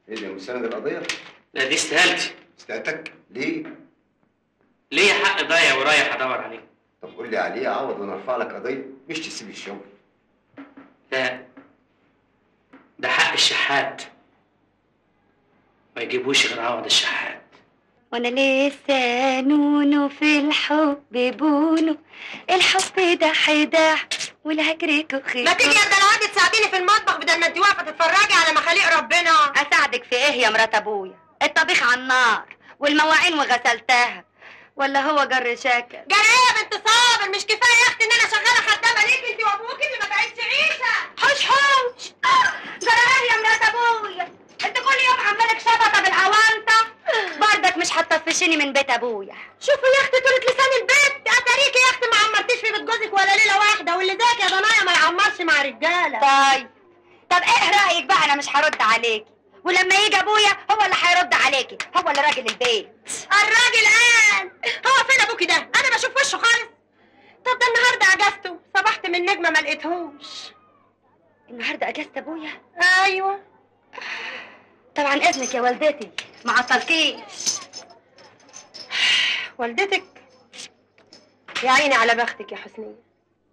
ايه ده مستند القضيه؟ لا دي استهالتي. استقالتك ليه؟ ليا حق ضايع ورايح ادور عليه. طب قول لي عليه اعوض وانا ارفع لك قضيه، مش تسيب الشغل. لا ده حق الشحات، ما يجيبوش غير عوض الشحات. وانا لسه نونو في الحب بونو، الحب ده حداح والهجرته خير. ما تيجي يا دلوقتي تساعديني في المطبخ بدل ما انت واقفه تتفرجي على مخاليق ربنا. اساعدك في ايه يا مرات ابويا؟ الطبيخ على النار والمواعين وغسلتها، ولا هو جر شاكر؟ جرى ايه يا بنت صابر؟ مش كفايه يا اختي ان انا شغاله خدامه ليكي انت وابوكي اللي ما بقتش عيشه؟ حوش حوش. جرى ايه يا مرات ابويا؟ انت كل يوم عمالك شبطه بالاونطه، بردك مش هتطفشيني من بيت ابويا. شوفي يا اختي طولة لسان البيت، اتاريكي يا اختي ما عمرتيش في بيت جوزك ولا ليله واحده، واللي زيك يا ضنايا ما يعمرش مع رجاله. طب ايه رايك بقى؟ انا مش هرد عليكي، ولما يجي ابويا هو اللي هيرد عليكي، هو اللي راجل البيت. الراجل قال هو فين ابوكي ده؟ انا بشوف وشه خالص. طب ده النهارده اجازته، صبحت من نجمه ما لقيتهوش. النهارده اجازه ابويا؟ ايوه. طبعا اذنك يا والدتي، ما عطلكيش. والدتك؟ يا عيني على بختك يا حسنية.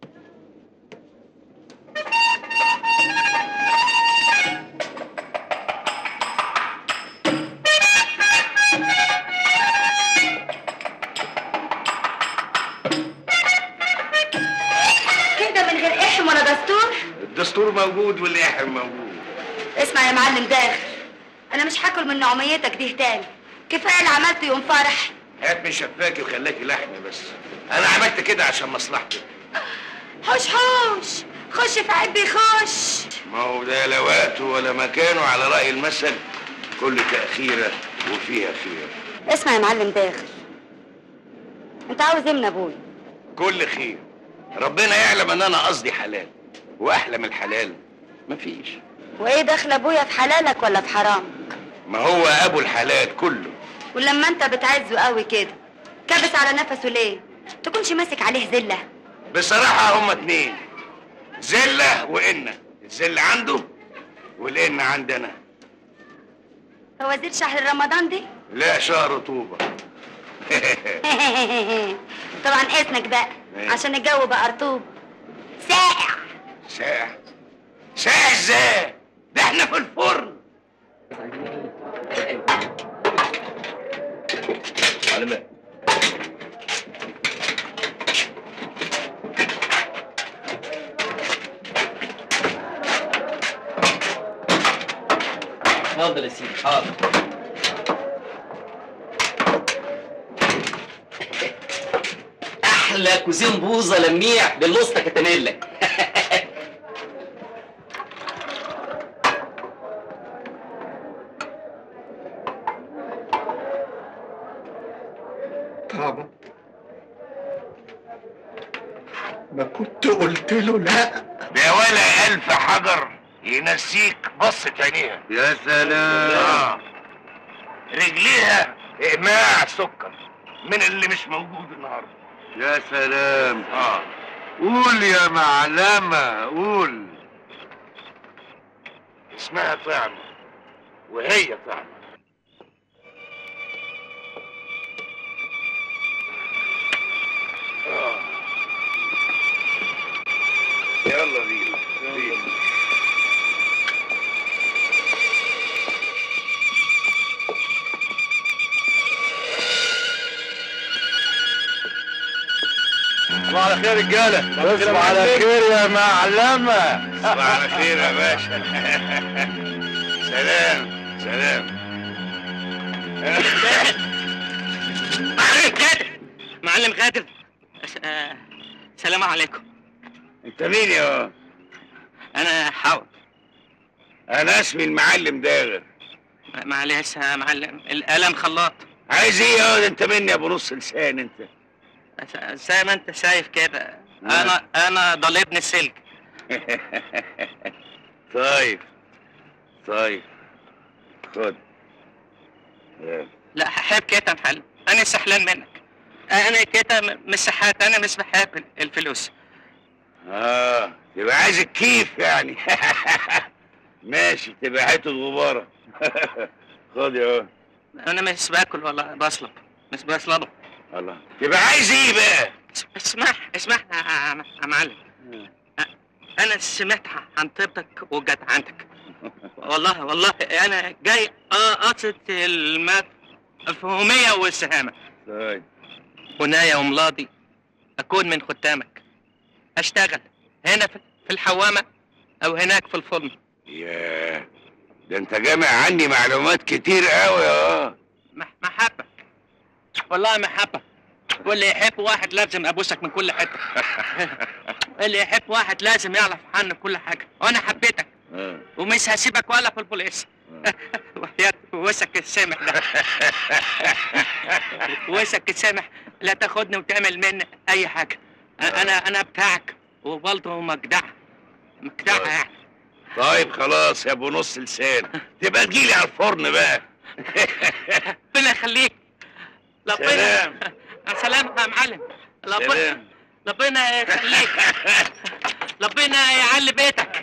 كده من غير احم ولا دستور؟ الدستور موجود والاحم موجود. اسمع يا معلم داخل، انا مش هاكل من نعميتك دي تاني، كفايه اللي عملته يوم فرح. هات من شفاكي وخلاكي لحم بس، انا عملت كده عشان مصلحتك. حوش حوش، خش في عبي خش. ما هو ده لا وقته ولا مكانه، على رأي المثل كل تأخيرة وفيها خير. اسمع يا معلم داخل، انت عاوز ايه من ابويا؟ كل خير، ربنا يعلم ان انا قصدي حلال، واحلى من الحلال مفيش. وايه دخل ابويا في حلالك ولا في حرامك؟ ما هو ابو الحلال كله. ولما انت بتعزه قوي كده كابس على نفسه ليه؟ تكونش ماسك عليه زله؟ بصراحة هما اتنين، زلة وإنة. الزلة عنده والإنة عندنا. فوازير شهر رمضان دي؟ لا شهر طوبة. طبعا اذنك بقى عشان الجو بقى رطوبة ساقع. ساقع؟ ساقع ازاي؟ ده احنا في الفرن. علماء اتفضل يا سيدي. حاضر. احلى كوزين بوظه لميع بالوسطى كتنيلك. طبعا ما كنت قلت له لا. ده ولا ألف حجر ينسيك بصة عينيها. يا سلام. رجليها إقماع سكر من اللي مش موجود النهارده. يا سلام. قول يا معلمة قول. اسمها طعمة وهي طعمة. يلا بينا. صباح على خير رجاله. صباح على خير يا معلمه. صباح على خير يا باشا. سلام سلام. معلم كاتب. معلم كاتب. سلام عليكم. انت مين يا؟ انا حاول. انا اسمي المعلم داغر. معلش يا معلم، القلم خلاط. عايز ايه يا انت مني يا ابو نص لسان انت؟ زي ما انت شايف كده، انا ضلبني السلك. طيب طيب خد. لا حب كده يا معلم، انا سحلان منك. انا كده مش سحات، انا مش بحب الفلوس. يبقى عايز الكيف يعني. ماشي، تبقى حته غباره. خد يا انا مش باكل ولا بصلب، مش بصلبه. الله، تبقى عايز ايه بقى؟ اسمح يا معلم. انا سمعت عن طيبتك وجدعنتك. والله انا جاي اقصد المفهوميه والسهامه. طيب ونايا وملاضي اكون من ختامك، اشتغل هنا في الحوامه او هناك في الفرن. ياه، ده انت جامع عني معلومات كتير قوي. محبه، والله محبه. واللي يحب واحد لازم ابوسك من كل حته. اللي يحب واحد لازم يعرف عنه كل حاجه، وانا حبيتك ومش هسيبك ولا في البوليس. وحياة وسك السامح ده. وسك السامح لا تاخدني وتعمل مني اي حاجه. انا بتاعك وبرضه مجدع يعني. طيب خلاص يا ابو نص لسان، تبقى تجيلي على الفرن بقى. ربنا يخليك. سلام. سلام يا معلم. سلام. ربنا يخليك. ربنا يعلي بيتك.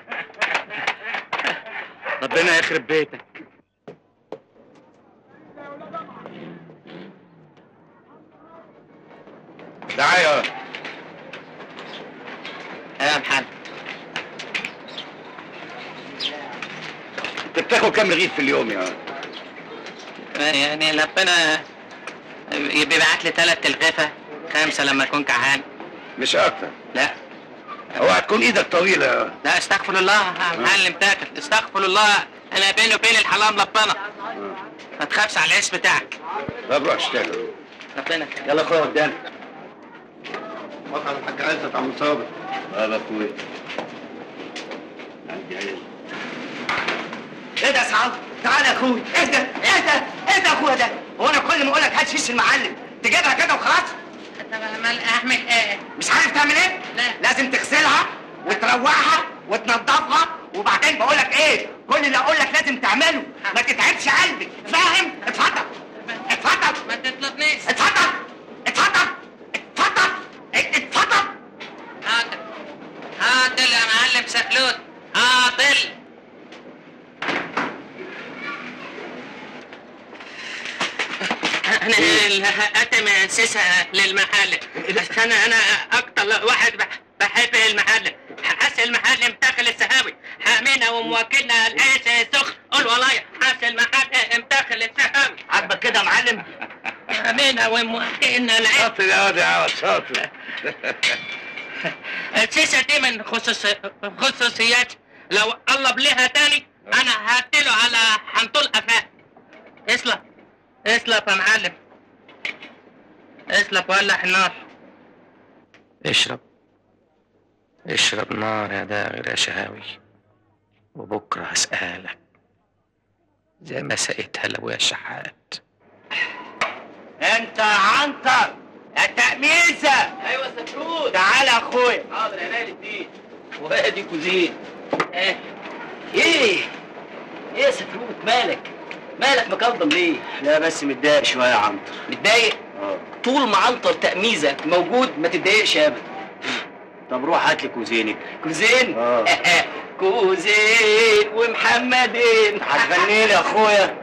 ربنا يخرب بيتك. تعالى يا محمد، انت بتاكل كام رغيف في اليوم يا؟ يعني ربنا بيبعت لي 3 رغيفة 5 لما اكون جعان. مش اكتر؟ لا. اوعى تكون ايدك طويلة يا. لا استغفر الله يا معلم تاكل، استغفر الله. انا بيني وبين الحرام ربنا. ما تخافش على الاسم بتاعك. طب روح اشتغل. ربنا يلا اخويا قدامك. مطعم الحاج عزت عم صابر. يلا اخويا. عندي عيال. ايه ده يا سعاد؟ تعالى يا اخوي. ايه ده؟ ايه ده يا اخويا ده؟ هو انا كل ما اقول لك هات شيش المعلم تجيبها كده وخلاص؟ طب اعمل ايه؟ مش عارف تعمل ايه؟ لا. لازم تغسلها وتروقها وتنضفها، وبعدين بقول لك ايه؟ كل اللي اقول لك لازم تعمله، ما تتعبش قلبك، فاهم؟ اتفضل. اتفضل. ما تطلبنيش. اتفضل. اتفضل. اتفضل. اتفضل. حاضر يا معلم سفلوت، حاضر. انا الهقاتم اسسها للمحل. بس انا اكتر واحد بحب المحل. حس المحل متاخل السهاوي، حامينا وموكلنا العيش سخن. قول والله حس المحل متاخل السهاوي. عاجبك كده يا معلم؟ حامينا وموكلنا العيش. شاطر يا واد يا عوض، شاطر. السيسة دي من خصوصيات، لو قلب ليها تاني انا هقتله على حنطول قفاه. اسلب يا معلم، اسلب ولع النار. اشرب نار يا داغر يا شهاوي، وبكره هسألك زي ما سقيتها لابويا الشحات. انت يا عنتر يا تأميزة. ايوه سفروت. تعالى يا اخويا. حاضر يا نادي الدين. وادي كوزين. ايه يا سفروت، مالك مكلضم ليه؟ لا بس متضايق شويه يا عنتر. متضايق؟ طول ما عنتر تأميزة موجود ما تتضايقش ابدا. طب روح هات لي كوزينك. كوزين؟ كوزين ومحمدين. هتغني لي يا اخويا؟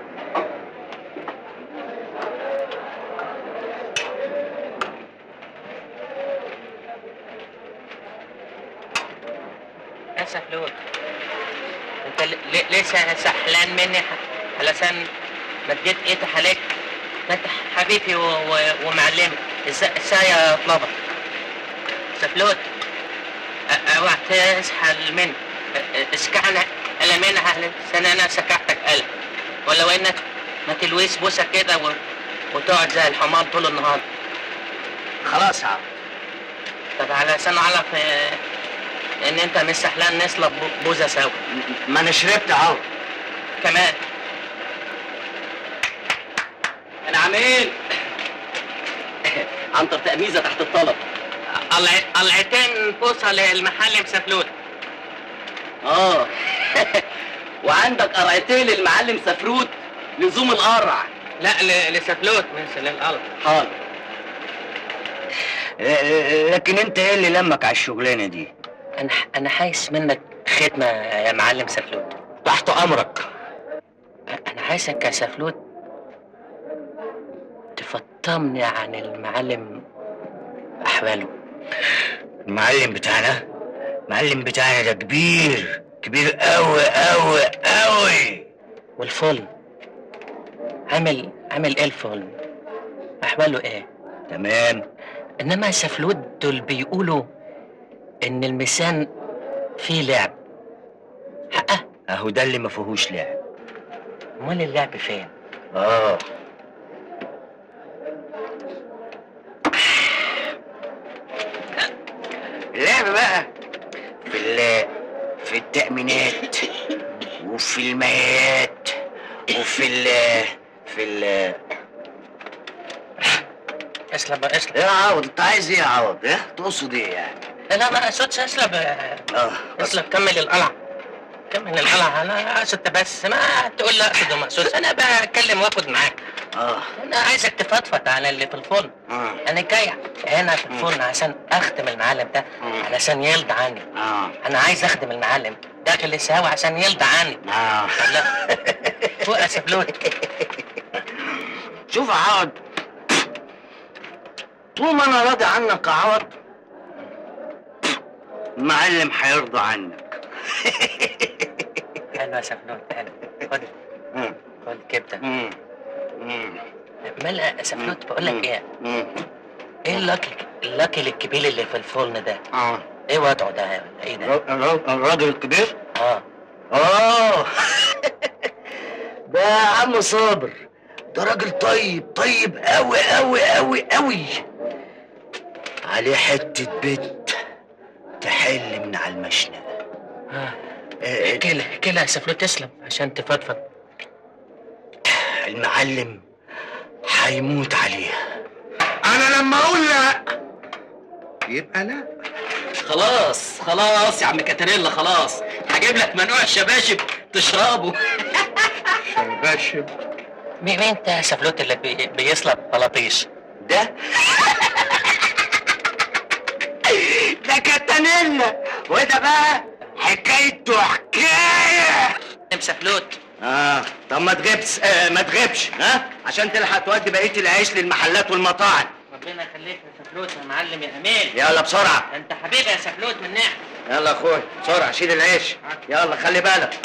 يا سفلوت، انت لسه سحلان مني علشان مديت ايدي عليك. انت حبيبي ومعلمي. ازاي اطلبك سفلوت؟ اوعى تسحل مني. اسكعنا الا منها لسان انا سكعتك قلب، ولو انك ما تلويس بوسه كده وتقعد زي الحمار طول النهار. خلاص يا عم. طب علشان اعرف ان انت مش سحلان نصلب بوزه سوا. ما انا شربت اهو. كمان انا عمين. عنتر تأميزة تحت الطلب. قلعتين بوصه للمحل مسفلوت. وعندك قرعتين للمعلم سفروت لزوم القرع. لا لسفلوت مش للقلع. حاضر. لكن انت ايه اللي لمك على الشغلانه دي؟ انا حايس منك ختمه يا معلم سفلوت. تحت امرك. انا عايزك يا سفلوت تفطمني عن المعلم احواله. المعلم بتاعنا ده كبير قوي قوي قوي. والفل عامل ايه الفل؟ احواله ايه؟ تمام. انما يا سفلوت دول بيقولوا ان الميسان فيه لعب، حقه؟ اهو ده اللي ما فيهوش لعب. امال اللعب فين؟ اللعب بقى في التأمينات وفي المايات وفي ال اسلب ايه يا عوض؟ انت عايز ايه يا عوض؟ ايه تقصد ايه يعني؟ لا ما اقصدش اسلب. اسلب كمل القلعه. انا اقصد بس ما تقول لا اقصد ومقصود. انا بتكلم واخد معاك. انا عايزك تفضفض على اللي في الفرن. انا جاي هنا في الفرن عشان اخدم المعلم ده علشان يرضى عني. انا عايز اخدم المعلم داخل السهاوي عشان يرضى عني. لا فوق يا سفلوت. شوف يا عوض، طول ما انا راضي عنك يا عوض المعلم هيرضى عنك. حلو يا سفلوت حلو. خد كبده. مال يا سفلوت بقول لك ايه؟ ايه اللاكي الكبير اللي في الفرن ده؟ ايه وضعه ده ولا ايه ده؟ الراجل الكبير؟ ده يا عم صابر، ده راجل طيب قوي قوي قوي قوي، عليه حتة بيت تحل من على المشنقة. كلا يا سفلوت تسلم عشان تفضفض. المعلم هيموت عليها. انا لما اقول لا يبقى لا. خلاص يا عم كاتريلا، خلاص هجيب لك منوع شباشب تشربه. شباشب؟ مين انت يا سفلوت اللي بيصلب بلاطيش؟ ده كاتانيلا، وده بقى حكايته حكايه. سفلوت طب ما تغيبش عشان تلحق تودي بقيه العيش للمحلات والمطاعم. ربنا يخليك يا سفلوت يا معلم يا امين. يلا بسرعه، انت حبيبي يا سفلوت من ناحيه. يلا يا اخويا بسرعه شيل العيش. يلا خلي بالك.